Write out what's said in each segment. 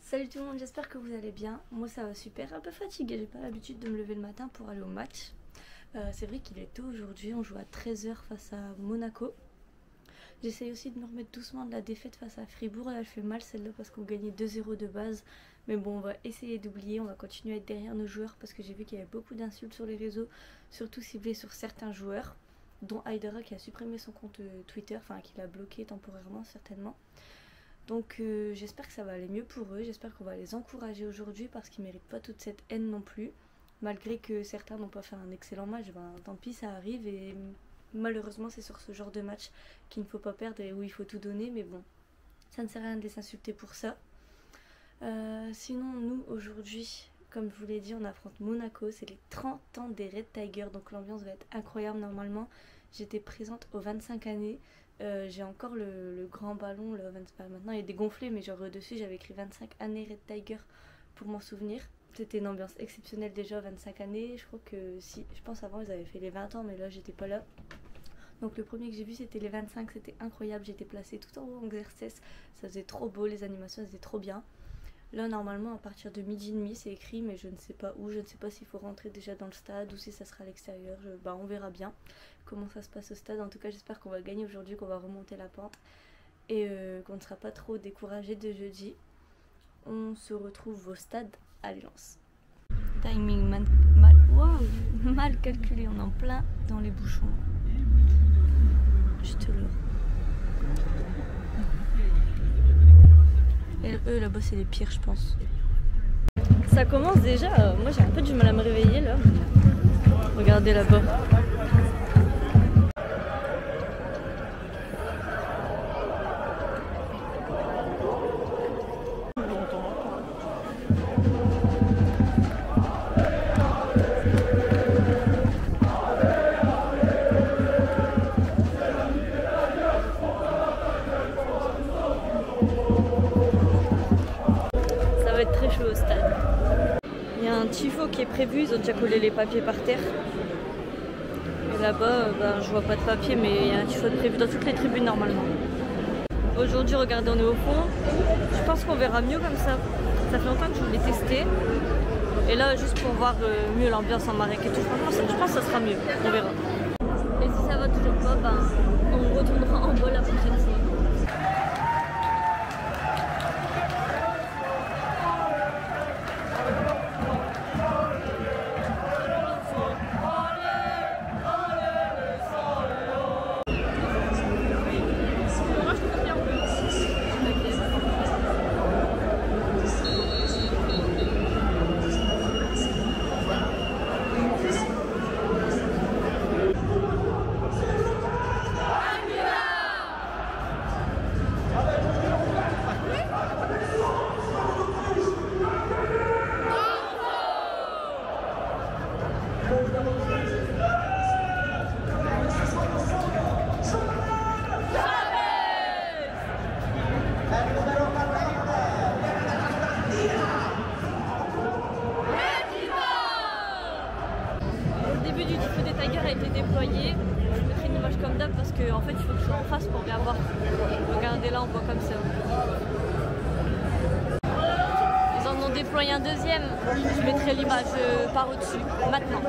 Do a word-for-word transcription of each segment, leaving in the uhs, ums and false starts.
Salut tout le monde, j'espère que vous allez bien. Moi ça va super, un peu fatiguée, j'ai pas l'habitude de me lever le matin pour aller au match. Euh, c'est vrai qu'il est tôt aujourd'hui, on joue à treize heures face à Monaco. J'essaye aussi de me remettre doucement de la défaite face à Fribourg, là elle fait mal celle-là parce qu'on gagnait deux zéro de base. Mais bon, on va essayer d'oublier, on va continuer à être derrière nos joueurs parce que j'ai vu qu'il y avait beaucoup d'insultes sur les réseaux, surtout ciblées sur certains joueurs, dont Haidara qui a supprimé son compte Twitter, enfin qui l'a bloqué temporairement certainement. Donc euh, j'espère que ça va aller mieux pour eux, j'espère qu'on va les encourager aujourd'hui parce qu'ils ne méritent pas toute cette haine non plus. Malgré que certains n'ont pas fait un excellent match, ben, tant pis ça arrive et malheureusement c'est sur ce genre de match qu'il ne faut pas perdre et où il faut tout donner, mais bon, ça ne sert à rien de les insulter pour ça. Euh, sinon nous aujourd'hui, comme je vous l'ai dit, on affronte Monaco, c'est les trente ans des Red Tigers, donc l'ambiance va être incroyable normalement. J'étais présente aux vingt-cinq années. Euh, j'ai encore le, le grand ballon, le vingt, maintenant il est dégonflé, mais genre dessus j'avais écrit vingt-cinq années Red Tiger pour m'en souvenir. C'était une ambiance exceptionnelle déjà, vingt-cinq années, je crois que si, je pense avant ils avaient fait les vingt ans, mais là j'étais pas là. Donc le premier que j'ai vu c'était les vingt-cinq, c'était incroyable, j'étais placée tout en haut en exercice, ça faisait trop beau, les animations elles étaient trop bien. Là normalement à partir de midi et demi c'est écrit, mais je ne sais pas où, je ne sais pas s'il faut rentrer déjà dans le stade ou si ça sera à l'extérieur, je... bah on verra bien comment ça se passe au stade. En tout cas j'espère qu'on va gagner aujourd'hui, qu'on va remonter la pente et euh, qu'on ne sera pas trop découragé de jeudi. On se retrouve au stade à Lens. Timing man... mal... Wow, mal calculé, on est en plein dans les bouchons. Je te le... Et eux là-bas c'est les pires je pense. Ça commence déjà, euh, moi j'ai un peu du mal à me réveiller là. Regardez là-bas. Très chaud au stade. Il y a un tifo qui est prévu, ils ont déjà collé les papiers par terre. Et là-bas, ben, je vois pas de papier, mais il y a un tifo prévu dans toutes les tribunes normalement. Aujourd'hui, regardez, on est au fond. Je pense qu'on verra mieux comme ça. Ça fait longtemps que je voulais tester. Et là, juste pour voir euh, mieux l'ambiance en Marek et tout, je pense que ça sera mieux. On verra. Et si ça va toujours pas, ben, on retournera en bas la prochaine fois. A été déployé. Je mettrai une image comme d'hab parce qu'en en fait il faut que je sois en face pour bien voir. Regardez là, on voit comme ça. Ils en ont déployé un deuxième. Je mettrai l'image euh, par au-dessus maintenant.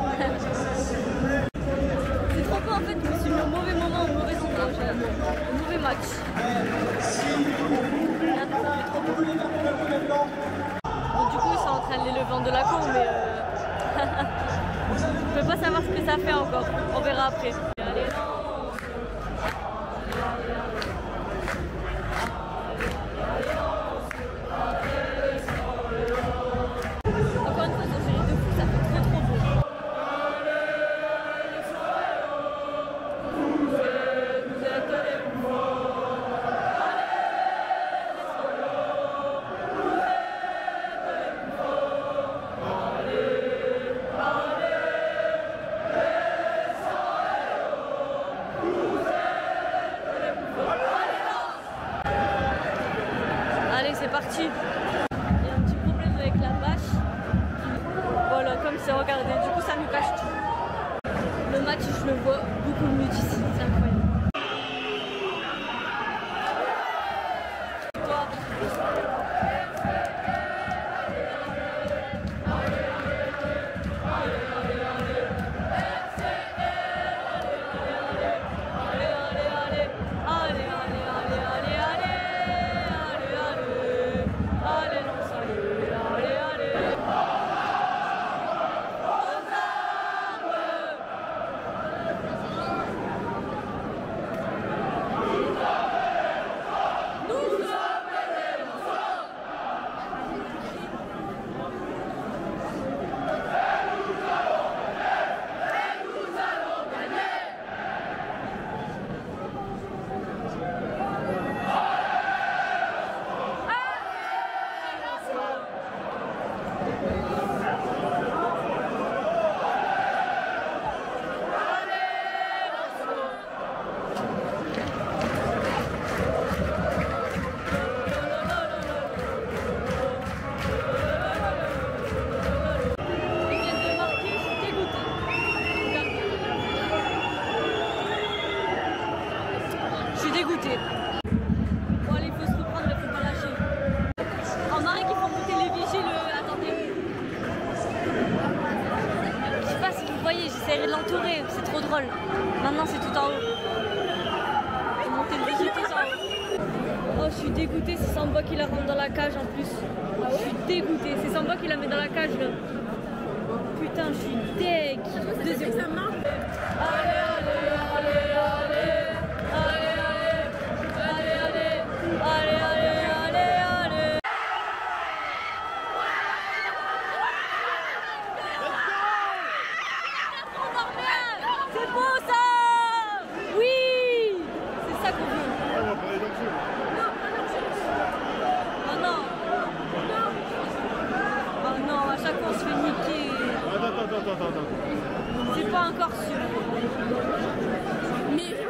C'est trop beau en fait, je me suis mis au mauvais moment, au mauvais endroit, au mauvais match. Bon, du coup ils sont en train de les lever en de la cour, mais euh... je peux pas savoir ce que ça fait encore, on verra après. Allez. Encore une fois, dans ce jeu de foot, ça fait trop trop beau. C'est parti. Il y a un petit problème avec la bâche. Voilà, comme c'est, regardez, du coup ça nous cache tout. Le match, je le vois beaucoup mieux d'ici, c'est incroyable. Toi. Bon allez, il faut se reprendre, il faut pas lâcher. En marée qui font monter les vigiles, euh, attendez. Je sais pas si vous voyez, j'essaierai de l'entourer, c'est trop drôle. Maintenant c'est tout en haut. Faut monter le vigile tout en haut. Oh je suis dégoûtée, c'est Samba qui la rentre dans la cage en plus. Je suis dégoûtée, c'est Samba qui la met dans la cage là. Putain, je suis deg. Deuxième. Allez, allez, allez, allez. Allez, allez, allez, allez. C'est beau ça. Oui. C'est ça qu'on veut. Oh non. Oh non, à chaque fois on se fait niquer. Attends, attends, attends, attends. C'est pas encore sûr. Mais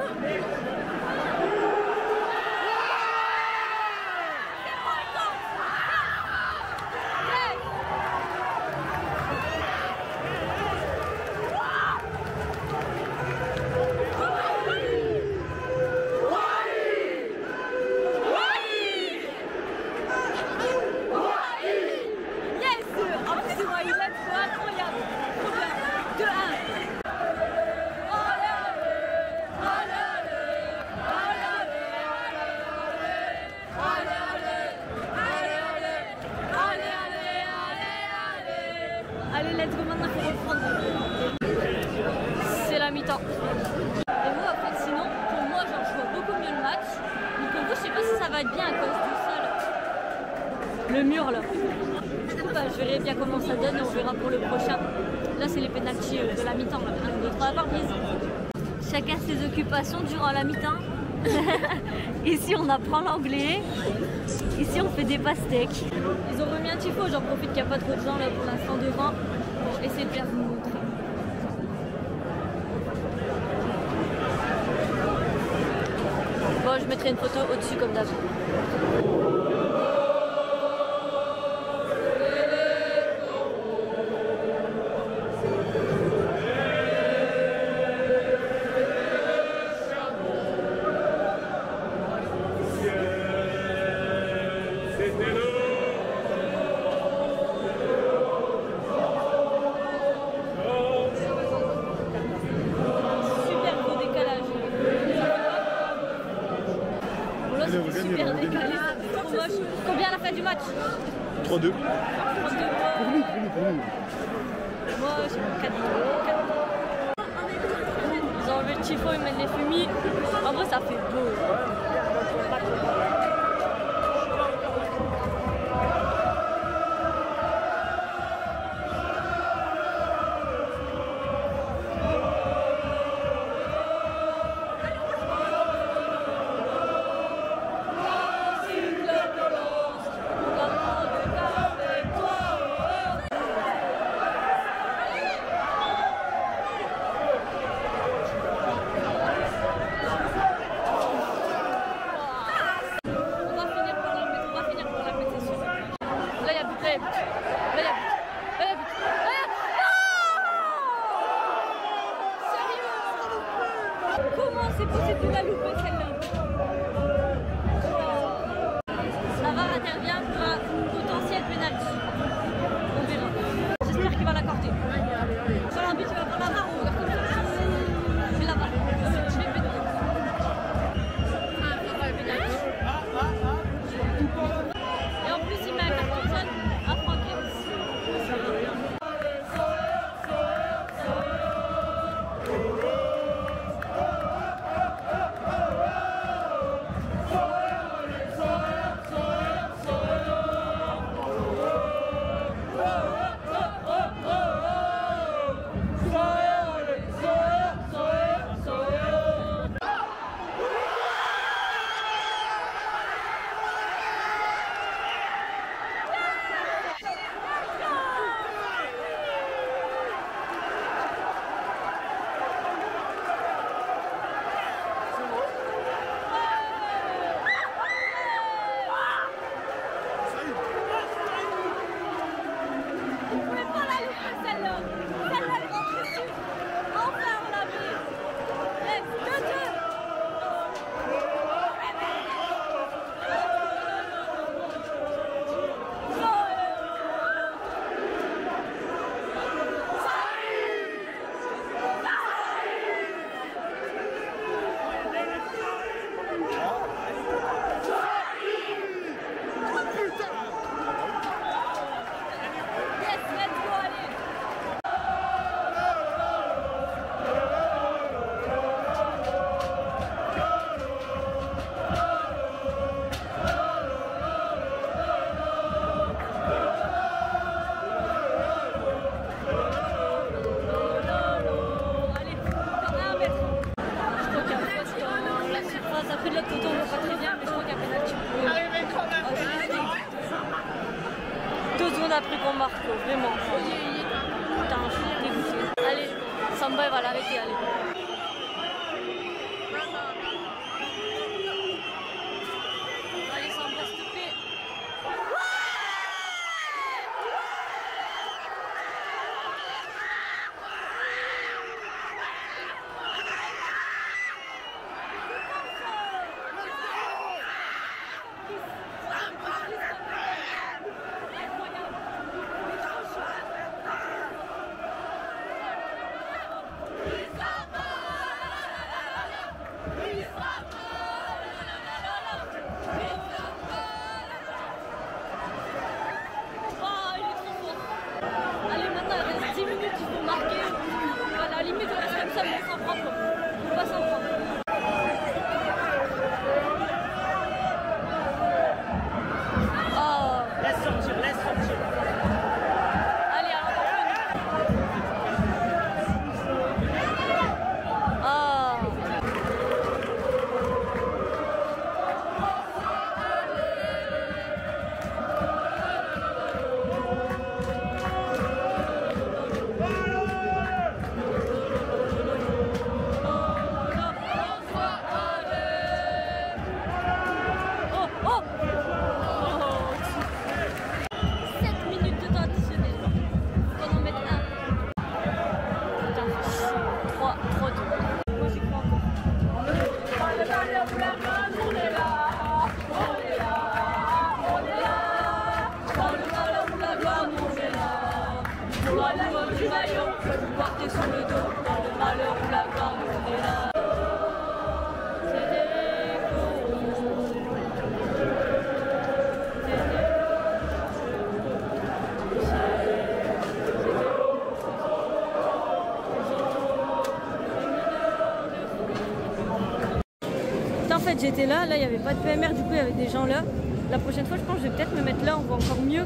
allez, let's go, maintenant il faut reprendre. C'est la mi-temps. Et moi, en fait, sinon, pour moi, genre, je vois beaucoup mieux le match. Mais pour vous, je sais pas si ça va être bien à cause de ça, là. Le mur, là. Du coup, bah, je verrai bien comment ça donne et on verra pour le prochain. Là, c'est les pénaltys de la mi-temps, là. un, deux, trois, la mise. Chacun ses occupations durant la mi-temps. Ici, on apprend l'anglais. Ici, on fait des pastèques. Ils ont remis un tifo, j'en profite qu'il n'y a pas trop de gens là pour l'instant devant. Je vais essayer de bien vous montrer. Bon, je mettrai une photo au-dessus comme d'hab. Super décalé, c'est trop moche. Combien à la fin du match? trois deux. trois deux. Pour nous, pour nous, pour nous. Moi, je suis quatre deux. Ils ont enlevé le tifo, ils mettent les fumis. En vrai, ça fait beau. Comment c'est possible de la louper celle-là? Navarre intervient pour un potentiel pénalty. On verra. J'espère qu'il va l'accorder. Sur l'arbitre, il va prendre Navarre ou regarde comme ça. Je vais Navarre. Je vais pénalty. Ah, il va pénalty. Et en plus, il met un carton jaune à Franck. deux secondes après qu'on marque, vraiment. Putain, je suis dégoûtée. Allez, Samba elle va l'arrêter, allez. Allez Samba, s'il te plaît. Porter sur le dos, dans le malheur ou la gloire, on est là. En fait j'étais là, là il n'y avait pas de P M R, du coup il y avait des gens là. La prochaine fois je pense que je vais peut-être me mettre là, on voit encore mieux.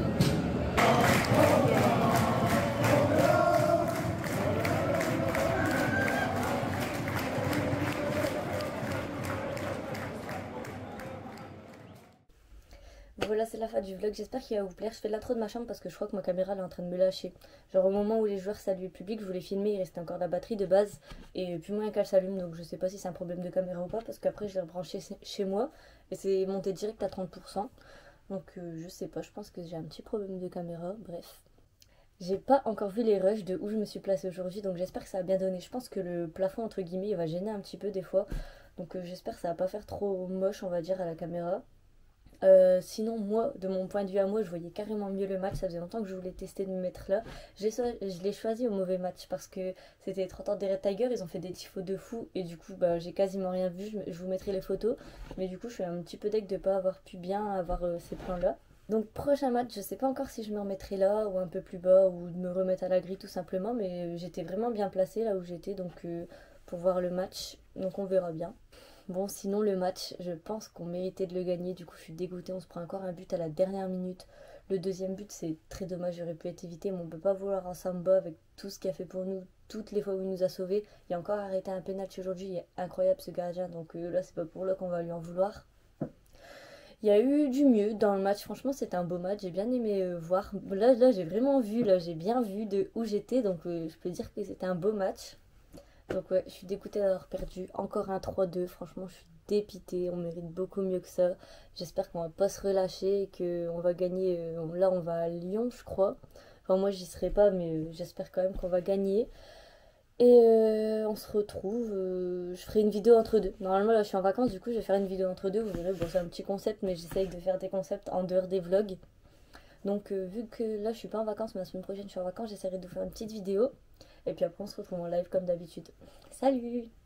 Voilà, c'est la fin du vlog, j'espère qu'il va vous plaire. Je fais de l'intro de ma chambre parce que je crois que ma caméra elle est en train de me lâcher. Genre au moment où les joueurs saluaient le public, je voulais filmer, il restait encore la batterie de base et plus moyen qu'elle s'allume, donc je sais pas si c'est un problème de caméra ou pas parce qu'après je l'ai rebranché chez moi et c'est monté direct à trente pour cent. Donc euh, je sais pas, je pense que j'ai un petit problème de caméra, bref. J'ai pas encore vu les rushs de où je me suis placée aujourd'hui, donc j'espère que ça a bien donné. Je pense que le plafond entre guillemets il va gêner un petit peu des fois, donc euh, j'espère que ça va pas faire trop moche on va dire à la caméra. Euh, sinon moi, de mon point de vue à moi, je voyais carrément mieux le match. Ça faisait longtemps que je voulais tester de me mettre là. Je l'ai choisi au mauvais match parce que c'était les trente ans des Red Tigers. Ils ont fait des tifos de fou et du coup bah, j'ai quasiment rien vu. Je, je vous mettrai les photos, mais du coup je suis un petit peu deg de pas avoir pu bien avoir euh, ces plans là. Donc prochain match, je sais pas encore si je me remettrai là ou un peu plus bas ou de me remettre à la grille tout simplement, mais j'étais vraiment bien placée là où j'étais donc euh, pour voir le match, donc on verra bien. Bon, sinon le match, je pense qu'on méritait de le gagner, du coup je suis dégoûtée, on se prend encore un but à la dernière minute. Le deuxième but c'est très dommage, j'aurais pu être évité, mais on peut pas vouloir un Samba avec tout ce qu'il a fait pour nous, toutes les fois où il nous a sauvés. Il a encore arrêté un penalty aujourd'hui, il est incroyable ce gardien, donc euh, là c'est pas pour là qu'on va lui en vouloir. Il y a eu du mieux dans le match, franchement c'était un beau match, j'ai bien aimé euh, voir. Là, là j'ai vraiment vu, là j'ai bien vu de où j'étais, donc euh, je peux dire que c'était un beau match. Donc ouais, je suis dégoûtée d'avoir perdu encore un trois deux, franchement je suis dépitée, on mérite beaucoup mieux que ça. J'espère qu'on va pas se relâcher et qu'on va gagner, euh, là on va à Lyon je crois. Enfin moi j'y serai pas mais euh, j'espère quand même qu'on va gagner. Et euh, on se retrouve, euh, je ferai une vidéo entre deux. Normalement là je suis en vacances, du coup je vais faire une vidéo entre deux, vous verrez, bon c'est un petit concept mais j'essaye de faire des concepts en dehors des vlogs. Donc euh, vu que là je suis pas en vacances mais la semaine prochaine je suis en vacances, j'essaierai de vous faire une petite vidéo. Et puis après on se retrouve en live comme d'habitude. Salut!